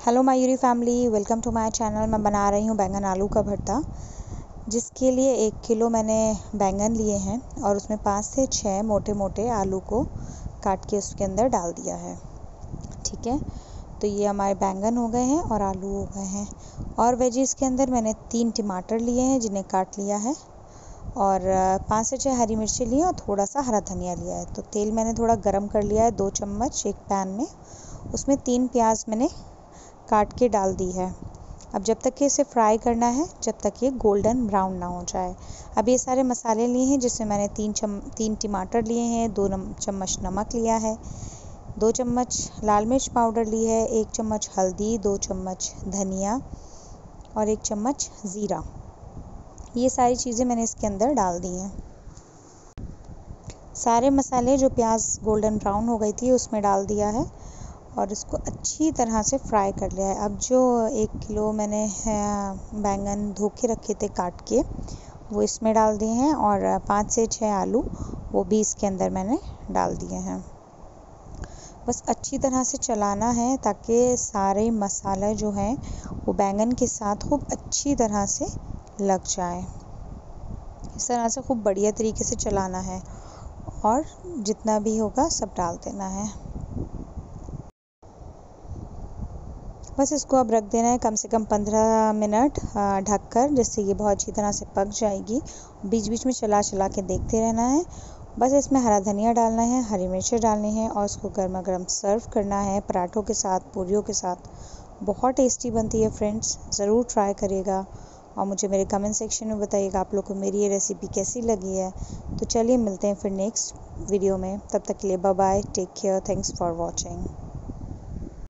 Hello Mayuri family, welcome to my channel. मैं बना रही हूँ बैंगन आलू का भरता, जिसके लिए 1 किलो मैंने बैंगन लिए हैं और उसमें 5 से 6 मोटे मोटे आलू को काट के उसके अंदर डाल दिया है। ठीक है, तो ये हमारे बैंगन हो गए हैं और आलू हो गए हैं। और वेजीज के अंदर मैंने 3 टमाटर लिए हैं जिन्हें काट लिया है, और 5 से 6 हरी मिर्ची ली और थोड़ा सा हरा धनिया लिया है। तो तेल मैंने थोड़ा गर्म कर लिया है 2 चम्मच एक पैन में। उसमें 3 प्याज मैंने काट के डाल दी है। अब जब तक कि इसे फ्राई करना है, जब तक ये गोल्डन ब्राउन ना हो जाए। अब ये सारे मसाले लिए हैं, जिसमें मैंने 3 टमाटर लिए हैं, 2 चम्मच नमक लिया है, 2 चम्मच लाल मिर्च पाउडर ली है, 1 चम्मच हल्दी, 2 चम्मच धनिया और 1 चम्मच ज़ीरा। ये सारी चीज़ें मैंने इसके अंदर डाल दी हैं। सारे मसाले जो प्याज गोल्डन ब्राउन हो गई थी उसमें डाल दिया है और इसको अच्छी तरह से फ्राई कर लिया है। अब जो 1 किलो मैंने बैंगन धो के रखे थे काट के, वो इसमें डाल दिए हैं, और 5 से 6 आलू वो भी इसके अंदर मैंने डाल दिए हैं। बस अच्छी तरह से चलाना है ताकि सारे मसाले जो हैं वो बैंगन के साथ खूब अच्छी तरह से लग जाए। इस तरह से खूब बढ़िया तरीके से चलाना है और जितना भी होगा सब डाल देना है। बस इसको अब रख देना है कम से कम 15 मिनट ढककर, जिससे ये बहुत अच्छी तरह से पक जाएगी। बीच बीच में चला चला के देखते रहना है। बस इसमें हरा धनिया डालना है, हरी मिर्चें डालनी है और उसको गर्मा गर्म सर्व करना है पराठों के साथ, पूरियों के साथ। बहुत टेस्टी बनती है फ्रेंड्स, ज़रूर ट्राई करिएगा और मुझे मेरे कमेंट सेक्शन में बताइएगा आप लोग को मेरी ये रेसिपी कैसी लगी है। तो चलिए मिलते हैं फिर नेक्स्ट वीडियो में। तब तक के लिए bye bye, take care, thanks for watching.